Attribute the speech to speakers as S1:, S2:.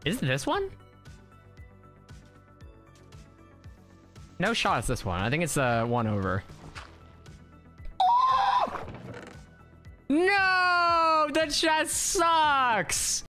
S1: Is it this one? No shot it's this one. I think it's one over. Oh! No! That shot sucks!